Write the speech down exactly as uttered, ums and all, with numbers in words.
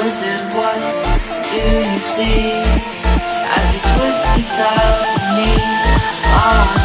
wizard, what do you see as you twist your tiles beneath our